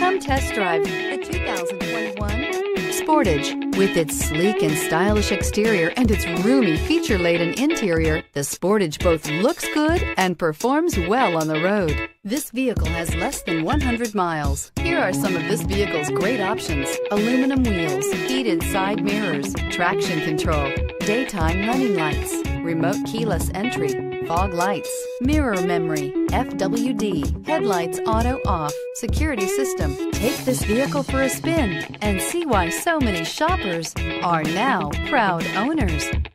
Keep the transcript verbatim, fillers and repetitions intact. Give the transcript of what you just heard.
Come test drive the two thousand twenty-one Sportage. With its sleek and stylish exterior and its roomy feature-laden interior, the Sportage both looks good and performs well on the road. This vehicle has less than one hundred miles. Here are some of this vehicle's great options: aluminum wheels, heated side mirrors, traction control, daytime running lights, remote keyless entry, fog lights, mirror memory, F W D, headlights auto off, security system. Take this vehicle for a spin and see why so many shoppers are now proud owners.